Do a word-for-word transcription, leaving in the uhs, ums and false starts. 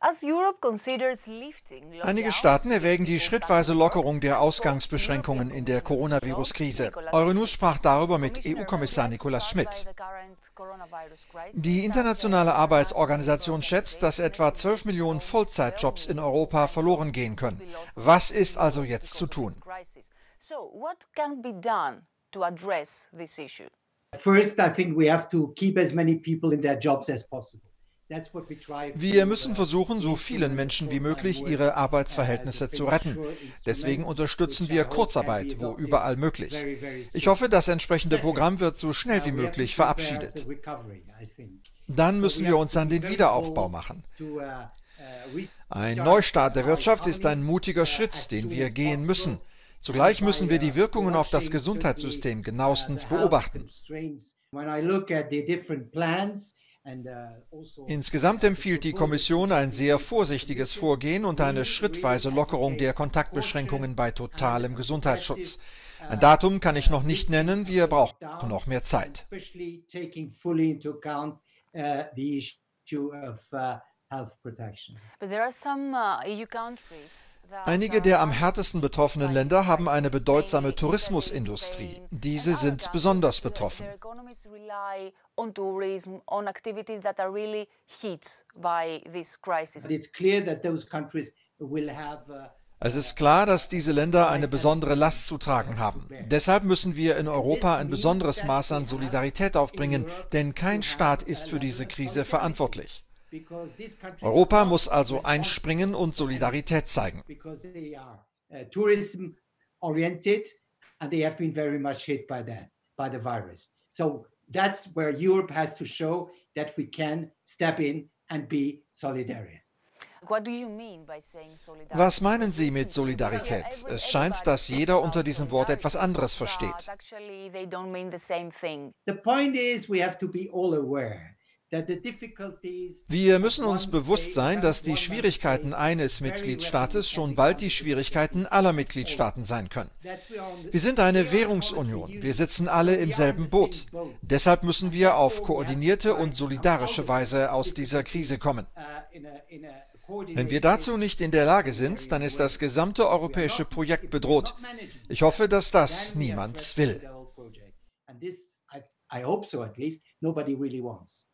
Einige Staaten erwägen die schrittweise Lockerung der Ausgangsbeschränkungen in der Coronavirus-Krise. Euronews sprach darüber mit E U-Kommissar Nicolas Schmit. Die Internationale Arbeitsorganisation schätzt, dass etwa zwölf Millionen Vollzeitjobs in Europa verloren gehen können. Was ist also jetzt zu tun? First, I think we have to keep as many people in their jobs as possible. Wir müssen versuchen, so vielen Menschen wie möglich ihre Arbeitsverhältnisse zu retten. Deswegen unterstützen wir Kurzarbeit, wo überall möglich. Ich hoffe, das entsprechende Programm wird so schnell wie möglich verabschiedet. Dann müssen wir uns an den Wiederaufbau machen. Ein Neustart der Wirtschaft ist ein mutiger Schritt, den wir gehen müssen. Zugleich müssen wir die Wirkungen auf das Gesundheitssystem genauestens beobachten. Insgesamt empfiehlt die Kommission ein sehr vorsichtiges Vorgehen und eine schrittweise Lockerung der Kontaktbeschränkungen bei totalem Gesundheitsschutz. Ein Datum kann ich noch nicht nennen, wir brauchen noch mehr Zeit. Einige der am härtesten betroffenen Länder haben eine bedeutsame Tourismusindustrie. Diese sind besonders betroffen. Es ist klar, dass diese Länder eine besondere Last zu tragen haben. Deshalb müssen wir in Europa ein besonderes Maß an Solidarität aufbringen, denn kein Staat ist für diese Krise verantwortlich. Europa muss also einspringen und Solidarität zeigen. Was meinen Sie mit Solidarität? Es scheint, dass jeder unter diesem Wort etwas anderes versteht. The point is, we have to be all aware. Wir müssen uns bewusst sein, dass die Schwierigkeiten eines Mitgliedstaates schon bald die Schwierigkeiten aller Mitgliedstaaten sein können. Wir sind eine Währungsunion, wir sitzen alle im selben Boot. Deshalb müssen wir auf koordinierte und solidarische Weise aus dieser Krise kommen. Wenn wir dazu nicht in der Lage sind, dann ist das gesamte europäische Projekt bedroht. Ich hoffe, dass das niemand will. I hope so, at least. Nobody really wants.